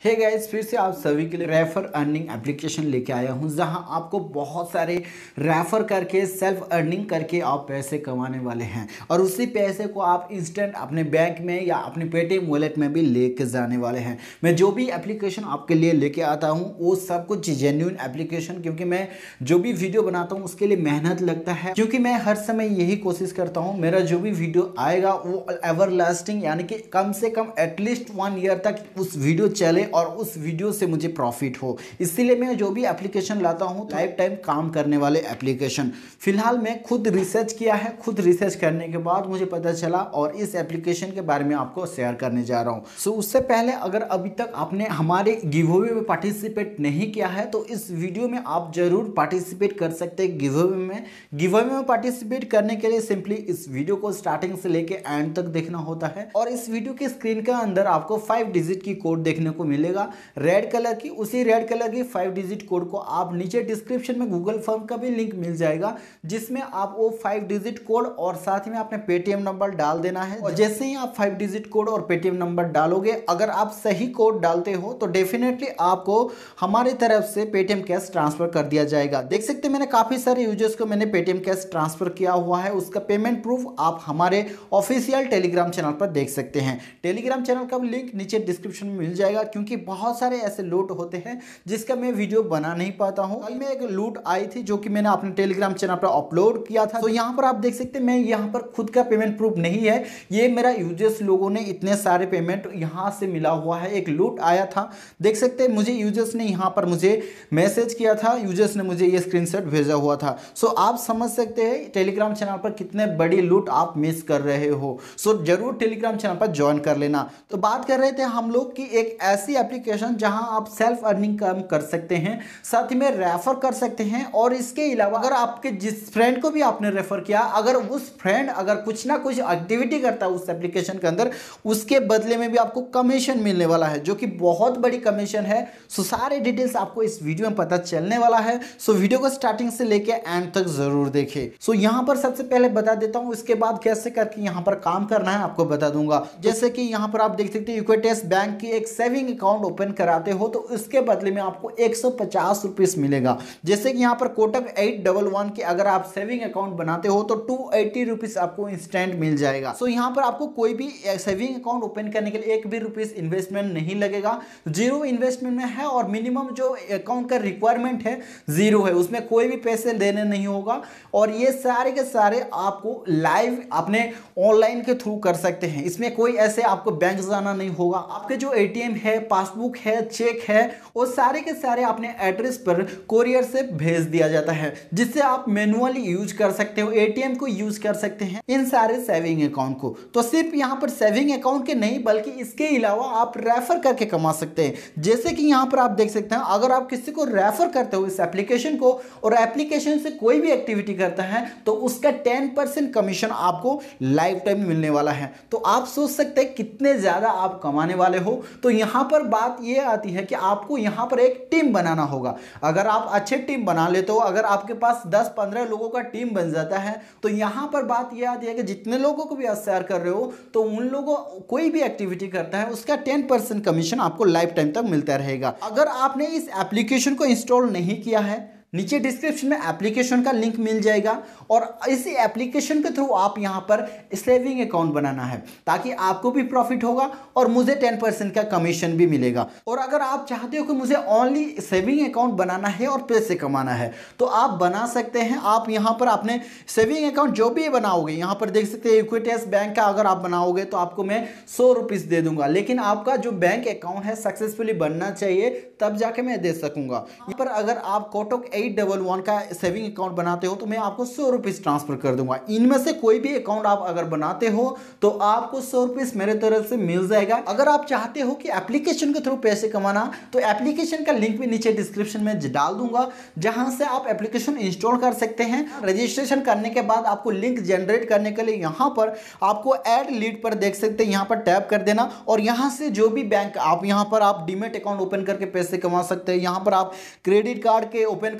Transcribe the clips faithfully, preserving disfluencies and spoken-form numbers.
Hey guys, फिर से आप सभी के लिए रेफर अर्निंग एप्लीकेशन लेके आया हूं, जहां आपको बहुत सारे रेफर करके सेल्फ अर्निंग करके आप पैसे कमाने वाले हैं और उसी पैसे को आप इंस्टेंट अपने बैंक में या अपने पेटीएम वॉलेट में भी लेके जाने वाले हैं। मैं जो भी एप्लीकेशन आपके लिए लेके आता हूं वो सब कुछ जेन्युइन एप्लीकेशन, क्योंकि मैं जो भी वीडियो बनाता हूं उसके लिए मेहनत लगता है, क्योंकि मैं हर समय यही कोशिश करता हूं मेरा जो भी वीडियो आएगा वो एवर लास्टिंग, यानी कि कम से कम एटलीस्ट वन ईयर तक उस वीडियो चले और उस वीडियो से मुझे प्रॉफिट हो। इसीलिए मैं जो भी एप्लीकेशन लाता हूँ लाइफ टाइम काम करने वाले एप्लीकेशन। फिलहाल मैं खुद रिसर्च किया है, खुद रिसर्च करने के बाद मुझे पता चला और इस एप्लीकेशन के बारे में आपको शेयर करने जा रहा हूँ। सो उससे पहले अगर अभी तक आपने हमारे गिवअवे में पार्टिसिपेट नहीं किया है तो इस वीडियो में आप जरूर पार्टिसिपेट कर सकते हैं गिवअवे में। गिवअवे में पार्टिसिपेट करने के लिए सिंपली इस वीडियो को स्टार्टिंग से लेके एंड तक देखना होता है और इस वीडियो के स्क्रीन के अंदर आपको फाइव डिजिट की कोड देखने को मिलेगा रेड कलर की। उसी रेड कलर की फाइव डिजिट कोड को आप नीचे डिस्क्रिप्शन में गूगल फॉर्म का भी लिंक मिल जाएगा, जिसमें आप वो फाइव डिजिट कोड और साथ में अपने पेटीएम नंबर डाल देना है। और जैसे ही आप फाइव डिजिट कोड और पेटीएम नंबर डालोगे, अगर आप सही कोड डालते हो तो डेफिनेटली आपको हमारी तरफ से पेटीएम कैश ट्रांसफर कर दिया जाएगा। देख सकते हैं मैंने काफी सारे यूजर्स को मैंने पेटीएम कैश ट्रांसफर किया हुआ है। उसका पेमेंट प्रूफ आप हमारे ऑफिशियल टेलीग्राम चैनल पर देख सकते हैं। टेलीग्राम चैनल का लिंक नीचे डिस्क्रिप्शन में मिल जाएगा, क्योंकि बहुत सारे ऐसे लूट होते हैं जिसका मैं वीडियो बना नहीं पाता हूं। कल में एक लूट आई थी जो कि मैंने अपने टेलीग्राम चैनल पर अपलोड किया था। तो यहां पर आप देख सकते हैं मैं यहां पर खुद का पेमेंट प्रूफ नहीं है, ये मेरा यूजर्स लोगों ने इतने सारे पेमेंट यहां से मिला हुआ है। एक लूट आया था, देख सकते हैं मुझे यूजर्स ने यहां पर मुझे मैसेज किया था, यूजर्स ने मुझे ये स्क्रीनशॉट भेजा हुआ था। सो आप समझ सकते हैं टेलीग्राम चैनल पर कितने बड़ी लूट आप मिस कर रहे हो। सो जरूर टेलीग्राम चैनल पर ज्वाइन कर लेना। तो बात कर रहे थे हम लोग की एक ऐसी एप्लीकेशन जहां आप सेल्फ अर्निंग काम कर सकते हैं, साथ ही में रेफर कर सकते हैं। और इसके अलावा अगर आपके जिस फ्रेंड को भी आपने रेफर किया, अगर उस फ्रेंड अगर कुछ ना कुछ एक्टिविटी करता है उस एप्लीकेशन के अंदर, उसके बदले में भी आपको कमीशन मिलने वाला है, जो कि बहुत बड़ी कमीशन है। सो सारे डिटेल्स आपको इस वीडियो में पता चलने वाला है। सो वीडियो को स्टार्टिंग से लेके एंड तक जरूर देखें। सो यहां पर सबसे पहले बता देता हूं, इसके बाद कैसे करके यहां पर काम करना है आपको बता दूंगा। जैसे कि यहां पर आप देख सकते हैं इक्विटेस बैंक की एक सेविंग अकाउंट ओपन कराते हो तो इसके बदले में आपको एक सौ पचास रुपीस मिलेगा। जैसे कि यहाँ पर कोटक एट डबल वन के अगर आप सेविंग अकाउंट बनाते हो तो टू एटी रुपीस आपको इंस्टेंट मिल जाएगा। सो यहाँ पर आपको कोई भी सेविंग अकाउंट ओपन करने के लिए एक भी रुपीस इन्वेस्टमेंट नहीं लगेगा, जीरो इन्वेस्टमेंट में है। और मिनिमम जो अकाउंट का रिक्वायरमेंट है जीरो है, उसमें कोई भी पैसे देने नहीं होगा। और ये सारे के सारे आपको लाइव अपने ऑनलाइन के थ्रू कर सकते हैं, इसमें कोई ऐसे आपको बैंक जाना नहीं होगा। आपके जो एटीएम है, पासबुक है, चेक है, वो सारे के सारे अपने एड्रेस पर कोरियर से भेज दिया जाता है, जिससे आप मैनुअली यूज कर सकते हो, एटीएम को यूज कर सकते हैं इन सारे सेविंग अकाउंट को। तो सिर्फ यहाँ पर सेविंग अकाउंट के नहीं बल्कि इसके अलावा आप रेफर करके कमा सकते हैं। जैसे कि यहाँ पर आप देख सकते हैं, अगर आप किसी को रेफर करते हो इस एप्लीकेशन को और एप्लीकेशन से कोई भी एक्टिविटी करता है तो उसका टेन परसेंट कमीशन आपको लाइफ टाइम मिलने वाला है। तो आप सोच सकते हैं कितने ज्यादा आप कमाने वाले हो। तो यहाँ पर बात यह आती है कि आपको यहाँ पर एक टीम बनाना होगा। अगर आप अच्छे टीम बना लेते हो, अगर आपके पास दस पंद्रह लोगों का टीम बन जाता है तो यहाँ पर बात यह आती है कि जितने लोगों को भी आप शेयर कर रहे हो तो उन लोगों कोई भी एक्टिविटी करता है उसका टेन परसेंट कमीशन आपको लाइफ टाइम तक मिलता रहेगा। अगर आपने इस एप्लीकेशन को इंस्टॉल नहीं किया है, नीचे डिस्क्रिप्शन में एप्लीकेशन का लिंक मिल जाएगा और इसी एप्लीकेशन के थ्रू आप यहां पर सेविंग अकाउंट बनाना है, ताकि आपको भी प्रॉफिट होगा और मुझे टेन परसेंट का कमीशन भी मिलेगा। और अगर आप चाहते हो कि मुझे ओनली सेविंग अकाउंट बनाना है और पैसे कमाना है तो आप बना सकते हैं। आप यहां पर अपने सेविंग अकाउंट जो भी बनाओगे, यहां पर देख सकते हैं इक्विटेस बैंक का अगर आप बनाओगे तो आपको मैं सौ रुपीस दे दूंगा, लेकिन आपका जो बैंक अकाउंट है सक्सेसफुली बनना चाहिए, तब जाके मैं दे सकूंगा। यहाँ पर अगर आप कोटक एट डबल वन का सेविंग अकाउंट बनाते हो तो मैं आपको सौ रुपीस ट्रांसफर कर दूंगा। इनमें से कोई भी अकाउंट आप अगर बनाते हो तो आपको सौ रुपीस मेरे तरफ से मिल जाएगा। अगर आप चाहते हो कि एप्लीकेशन के थ्रू पैसे कमाना तो एप्लीकेशन का लिंक भी नीचे डिस्क्रिप्शन में डाल दूंगा, जहां से आप एप्लीकेशन इंस्टॉल कर सकते हैं। रजिस्ट्रेशन करने के बाद आपको लिंक जनरेट करने के लिए यहां पर आपको ऐड लीड पर देख सकते हैं, यहां पर टैप कर देना और यहां से जो भी बैंक आप यहां पर आप डीमेट अकाउंट ओपन करके पैसे कमा सकते हैं। यहां पर आप क्रेडिट कार्ड के ओपन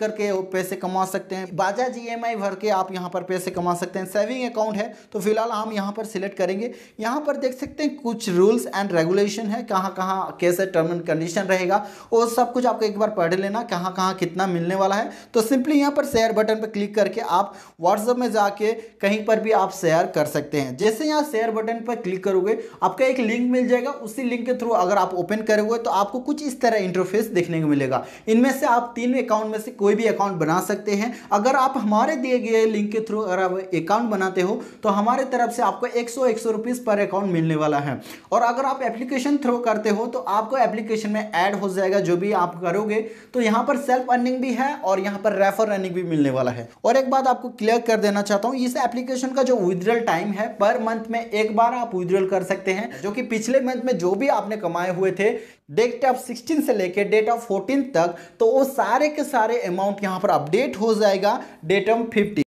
करके पैसे कमा सकते हैं, बजाज ई एम आई भर के आप यहाँ पर पैसे कमा सकते हैं। सेविंग अकाउंट है तो फिलहाल हम यहाँ पर सिलेक्ट करेंगे। यहाँ पर देख सकते हैं कुछ रूल्स एंड रेगुलेशन है, कहाँ कहाँ कैसे टर्म एंड कंडीशन रहेगा वो सब कुछ आपको एक बार पढ़ लेना, कहाँ कहाँ कितना मिलने वाला है। तो सिंपली यहाँ पर शेयर बटन पर क्लिक करके आप व्हाट्सएप में जाके कहीं पर भी आप शेयर कर सकते हैं। जैसे यहाँ शेयर बटन पर क्लिक करोगे आपका एक लिंक मिल जाएगा, उसी लिंक के थ्रू अगर आप ओपन करोगे तो आपको कुछ इस तरह इंटरफेस देखने को मिलेगा। इनमें से आप तीन अकाउंट में से कोई भी अकाउंट बना सकते हैं। अगर आप हमारे दिए गए लिंक के थ्रू अगर आप अकाउंट बनाते हो तो हमारे तरफ से आपको एक सौ एक सौ रुपीस पर अकाउंट मिलने वाला है। और अगर आप एप्लीकेशन थ्रू करते हो तो आपको एप्लीकेशन में ऐड हो जाएगा जो भी आप करोगे, तो यहाँ पर सेल्फ अर्निंग भी है और यहाँ पर रेफर अर्निंग भी मिलने वाला है। और एक बात आपको क्लियर कर देना चाहता हूँ, इस एप्लीकेशन का जो विड्रॉल टाइम है पर मंथ में एक बार आप विड्रॉल कर सकते हैं, जो कि पिछले मंथ में जो भी आपने कमाए हुए थे डेट ऑफ सिक्सटीन से लेके डेट ऑफ फोर्टीन तक, तो वो सारे के सारे अमाउंट यहाँ पर अपडेट हो जाएगा डेट ऑफ फिफ्टी।